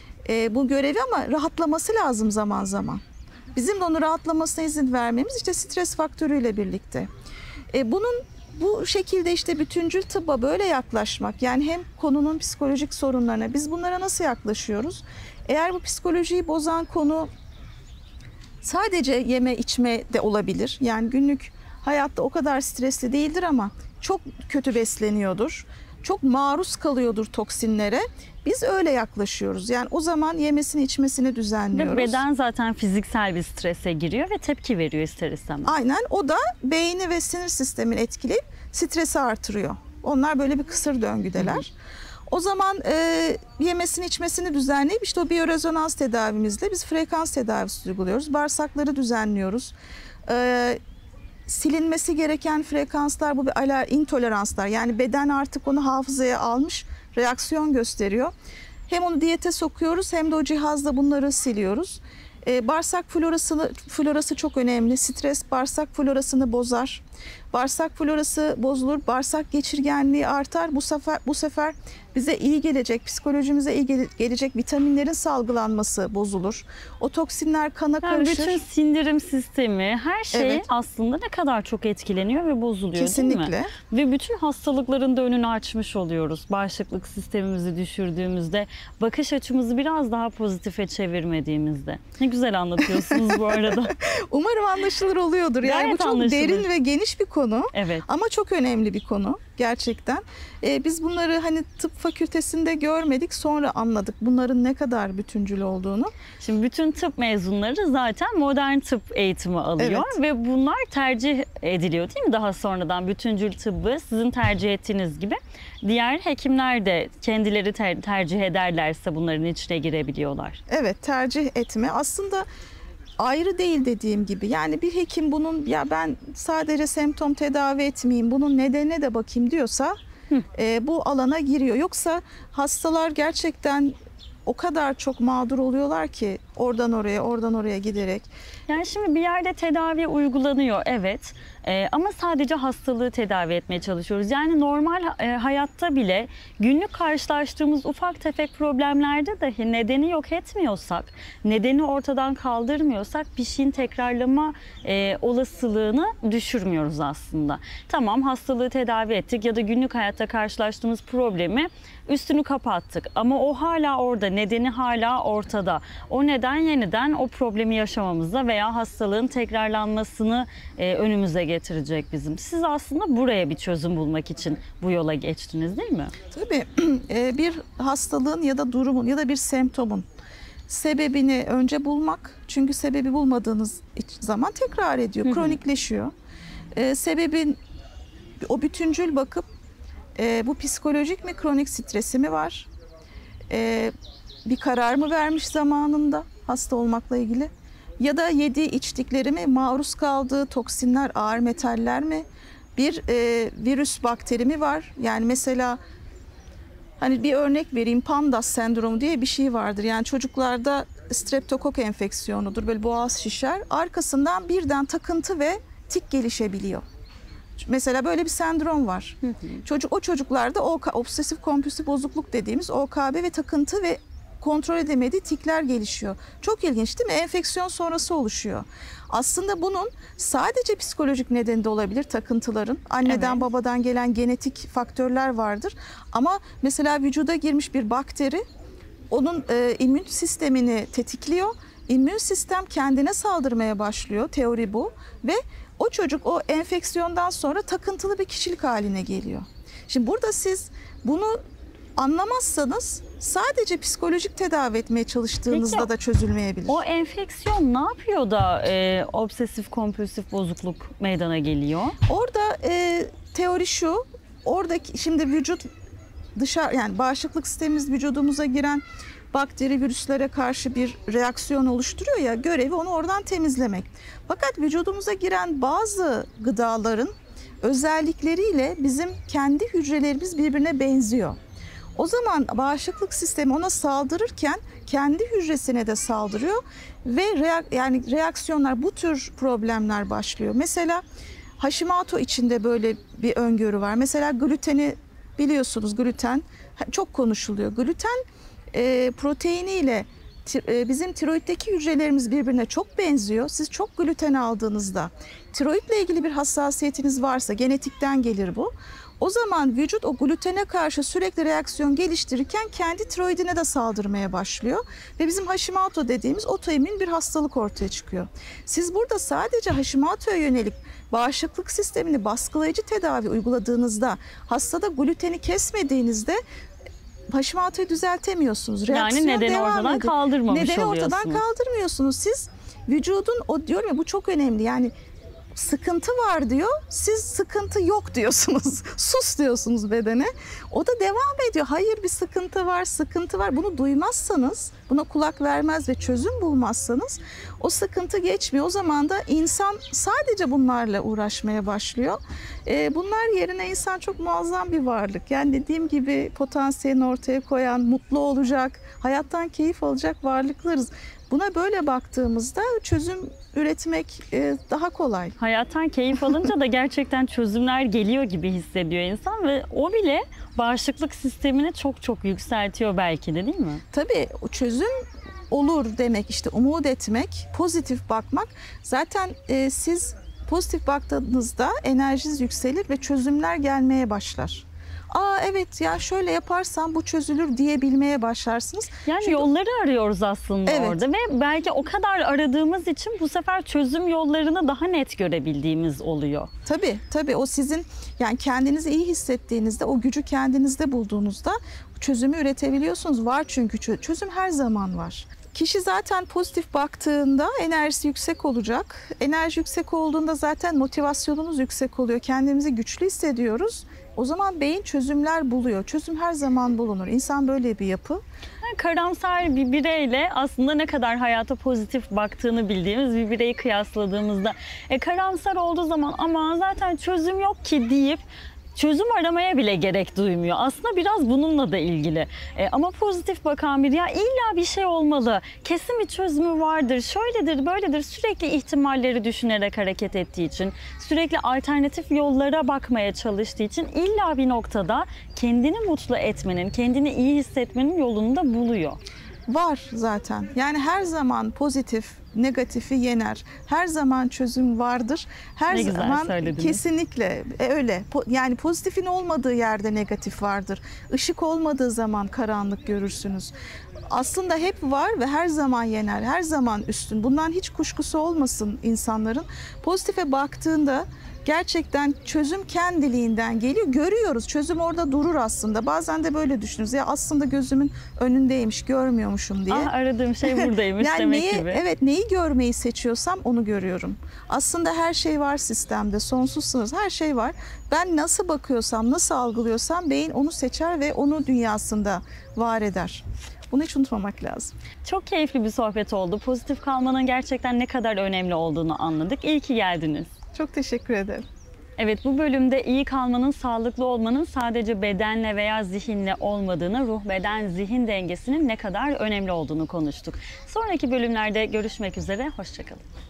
S2: e, bu görevi, ama rahatlaması lazım zaman zaman. Bizim de onu rahatlamasına izin vermemiz işte stres faktörüyle birlikte. E, bunun Bu şekilde işte bütüncül tıbba böyle yaklaşmak, yani hem konunun psikolojik sorunlarına, biz bunlara nasıl yaklaşıyoruz? Eğer bu psikolojiyi bozan konu sadece yeme içme de olabilir. Yani günlük hayatta o kadar stresli değildir ama çok kötü besleniyordur. Çok maruz kalıyordur toksinlere. Biz öyle yaklaşıyoruz. Yani o zaman yemesini içmesini düzenliyoruz.
S1: Ve beden zaten fiziksel bir strese giriyor ve tepki veriyor ister istemez.
S2: Aynen, o da beyni ve sinir sistemini etkileyip stresi artırıyor. Onlar böyle bir kısır döngüdeler. Hı hı. O zaman e, yemesini içmesini düzenleyip işte o biyorezonans tedavimizle biz frekans tedavisi uyguluyoruz. Bağırsakları düzenliyoruz. E, silinmesi gereken frekanslar, bu bir aler, intoleranslar. Yani beden artık onu hafızaya almış, reaksiyon gösteriyor. Hem onu diyete sokuyoruz hem de o cihazla bunları siliyoruz. E, bağırsak florasını, florası çok önemli. Stres bağırsak florasını bozar. Bağırsak florası bozulur, bağırsak geçirgenliği artar. Bu sefer bu sefer bize iyi gelecek, psikolojimize iyi gele- gelecek vitaminlerin salgılanması bozulur. O toksinler kana
S1: Yani
S2: karışır.
S1: bütün sindirim sistemi, her şey
S2: Evet.
S1: aslında ne kadar çok etkileniyor ve bozuluyor, değil mi?
S2: Kesinlikle.
S1: Ve bütün hastalıkların da önünü açmış oluyoruz. Bağışıklık sistemimizi düşürdüğümüzde, bakış açımızı biraz daha pozitife çevirmediğimizde. Ne güzel anlatıyorsunuz bu arada.
S2: Umarım anlaşılır oluyordur. Yani
S1: Gayet
S2: bu çok
S1: anlaşılır.
S2: derin ve geniş bir konu.
S1: Evet.
S2: Ama çok önemli bir konu gerçekten. Ee, biz bunları hani tıp fakültesinde görmedik, sonra anladık bunların ne kadar bütüncül olduğunu.
S1: Şimdi bütün tıp mezunları zaten modern tıp eğitimi alıyor
S2: Evet.
S1: ve bunlar tercih ediliyor, değil mi? Daha sonradan bütüncül tıbbı sizin tercih ettiğiniz gibi diğer hekimler de kendileri ter- tercih ederlerse bunların içine girebiliyorlar.
S2: Evet, tercih etme aslında ayrı değil dediğim gibi. Yani bir hekim bunun ya ben sadece semptom tedavi etmeyeyim, bunun nedenine de bakayım diyorsa e, bu alana giriyor. Yoksa hastalar gerçekten o kadar çok mağdur oluyorlar ki oradan oraya, oradan oraya giderek.
S1: Yani şimdi bir yerde tedavi uygulanıyor, evet. Ee, ama sadece hastalığı tedavi etmeye çalışıyoruz. Yani normal e, hayatta bile günlük karşılaştığımız ufak tefek problemlerde dahi nedeni yok etmiyorsak, nedeni ortadan kaldırmıyorsak bir şeyin tekrarlama e, olasılığını düşürmüyoruz aslında. Tamam, hastalığı tedavi ettik ya da günlük hayatta karşılaştığımız problemi üstünü kapattık. Ama o hala orada, nedeni hala ortada. O neden yeniden o problemi yaşamamıza veya hastalığın tekrarlanmasını e, önümüze getirecek bizim. Siz aslında buraya bir çözüm bulmak için bu yola geçtiniz, değil mi?
S2: Tabii e, bir hastalığın ya da durumun ya da bir semptomun sebebini önce bulmak. Çünkü sebebi bulmadığınız zaman tekrar ediyor,
S1: Hı hı.
S2: kronikleşiyor. E, sebebin o bütüncül bakıp e, bu psikolojik mi, kronik stresi mi var? E, bir karar mı vermiş zamanında hasta olmakla ilgili? Ya da yediği içtikleri mi, maruz kaldığı toksinler, ağır metaller mi? Bir e, virüs, bakteri mi var? Yani mesela hani bir örnek vereyim, PANDAS sendromu diye bir şey vardır. Yani çocuklarda streptokok enfeksiyonudur. Böyle boğaz şişer. Arkasından birden takıntı ve tik gelişebiliyor. Mesela böyle bir sendrom var.
S1: Hı hı.
S2: Çocuk o çocuklarda O K, obsesif kompulsif bozukluk dediğimiz O K B ve takıntı ve kontrol edemediği tikler gelişiyor. Çok ilginç değil mi? Enfeksiyon sonrası oluşuyor. Aslında bunun sadece psikolojik nedeni de olabilir, takıntıların. Anneden
S1: Evet.
S2: babadan gelen genetik faktörler vardır. Ama mesela vücuda girmiş bir bakteri onun e, immün sistemini tetikliyor. İmmün sistem kendine saldırmaya başlıyor. Teori bu. Ve o çocuk o enfeksiyondan sonra takıntılı bir kişilik haline geliyor. Şimdi burada siz bunu anlamazsanız sadece psikolojik tedavi etmeye çalıştığınızda
S1: Peki,
S2: da çözülmeyebilir.
S1: O enfeksiyon ne yapıyor da e, obsesif kompulsif bozukluk meydana geliyor?
S2: Orada e, teori şu, oradaki şimdi vücut dışarı, yani bağışıklık sistemimiz vücudumuza giren bakteri, virüslere karşı bir reaksiyon oluşturuyor ya, görevi onu oradan temizlemek. Fakat vücudumuza giren bazı gıdaların özellikleriyle bizim kendi hücrelerimiz birbirine benziyor. O zaman bağışıklık sistemi ona saldırırken kendi hücresine de saldırıyor ve reak- yani reaksiyonlar, bu tür problemler başlıyor. Mesela Hashimoto içinde böyle bir öngörü var. Mesela gluteni biliyorsunuz, gluten çok konuşuluyor. Gluten e, proteiniyle e, bizim tiroiddeki hücrelerimiz birbirine çok benziyor. Siz çok gluten aldığınızda, tiroidle ilgili bir hassasiyetiniz varsa, genetikten gelir bu. O zaman vücut o glutene karşı sürekli reaksiyon geliştirirken kendi tiroidine de saldırmaya başlıyor. Ve bizim Hashimoto dediğimiz otoimmün bir hastalık ortaya çıkıyor. Siz burada sadece Hashimoto'ya yönelik bağışıklık sistemini baskılayıcı tedavi uyguladığınızda, hastada gluteni kesmediğinizde Hashimoto'yu düzeltemiyorsunuz.
S1: Yani
S2: Reaksiyon
S1: nedeni
S2: devam
S1: ortadan
S2: ediyor.
S1: kaldırmamış
S2: Nedeni
S1: oluyorsunuz.
S2: ortadan kaldırmıyorsunuz. Siz vücudun, o diyorum ya, bu çok önemli. Yani sıkıntı var diyor, siz sıkıntı yok diyorsunuz. Sus diyorsunuz bedene. O da devam ediyor. Hayır, bir sıkıntı var, sıkıntı var. Bunu duymazsanız, buna kulak vermez ve çözüm bulmazsanız o sıkıntı geçmiyor. O zaman da insan sadece bunlarla uğraşmaya başlıyor. Ee, bunlar yerine insan çok muazzam bir varlık. Yani dediğim gibi potansiyelini ortaya koyan, mutlu olacak, hayattan keyif alacak varlıklarız. Buna böyle baktığımızda çözüm üretmek e, daha kolay.
S1: Hayattan keyif alınca da gerçekten çözümler geliyor gibi hissediyor insan ve o bile bağışıklık sistemini çok çok yükseltiyor belki de, değil mi?
S2: Tabii o çözüm olur demek, işte umut etmek, pozitif bakmak. Zaten e, siz pozitif baktığınızda enerjiniz yükselir ve çözümler gelmeye başlar. Aa evet ya şöyle yaparsam bu çözülür diyebilmeye başlarsınız.
S1: Yani
S2: Çünkü
S1: yolları arıyoruz aslında
S2: Evet.
S1: orada ve belki o kadar aradığımız için bu sefer çözüm yollarını daha net görebildiğimiz oluyor.
S2: tabii tabii o sizin, yani kendinizi iyi hissettiğinizde, o gücü kendinizde bulduğunuzda çözümü üretebiliyorsunuz. Var çünkü çö- çözüm her zaman var. Kişi zaten pozitif baktığında enerjisi yüksek olacak. Enerji yüksek olduğunda zaten motivasyonumuz yüksek oluyor. Kendimizi güçlü hissediyoruz. O zaman beyin çözümler buluyor. Çözüm her zaman bulunur. İnsan böyle bir yapı.
S1: Yani karamsar bir bireyle aslında ne kadar hayata pozitif baktığını bildiğimiz bir bireyi kıyasladığımızda e, karamsar olduğu zaman ama zaten çözüm yok ki deyip çözüm aramaya bile gerek duymuyor. Aslında biraz bununla da ilgili. E, ama pozitif bakan bir, ya illa bir şey olmalı, kesin bir çözümü vardır, şöyledir, böyledir, sürekli ihtimalleri düşünerek hareket ettiği için, sürekli alternatif yollara bakmaya çalıştığı için illa bir noktada kendini mutlu etmenin, kendini iyi hissetmenin yolunu da buluyor.
S2: Var zaten. Yani her zaman pozitif, negatifi yener. Her zaman çözüm vardır. Her
S1: Ne güzel
S2: zaman
S1: söylediniz.
S2: kesinlikle e, öyle. Po- yani pozitifin olmadığı yerde negatif vardır. Işık olmadığı zaman karanlık görürsünüz. Aslında hep var ve her zaman yener, her zaman üstün. Bundan hiç kuşkusu olmasın insanların. Pozitife baktığında gerçekten çözüm kendiliğinden geliyor. Görüyoruz. Çözüm orada durur aslında. Bazen de böyle düşünürüz. Ya aslında gözümün önündeymiş, görmüyormuşum diye.
S1: Ah, aradığım şey buradaymış
S2: yani
S1: demek
S2: neyi,
S1: gibi.
S2: Evet, neyi görmeyi seçiyorsam onu görüyorum. Aslında her şey var sistemde. Sonsuz sınır. Her şey var. Ben nasıl bakıyorsam, nasıl algılıyorsam beyin onu seçer ve onu dünyasında var eder. Bunu hiç unutmamak lazım.
S1: Çok keyifli bir sohbet oldu. Pozitif kalmanın gerçekten ne kadar önemli olduğunu anladık. İyi ki geldiniz.
S2: Çok teşekkür ederim.
S1: Evet, bu bölümde iyi kalmanın, sağlıklı olmanın sadece bedenle veya zihinle olmadığını, ruh, beden, zihin dengesinin ne kadar önemli olduğunu konuştuk. Sonraki bölümlerde görüşmek üzere, hoşça kalın.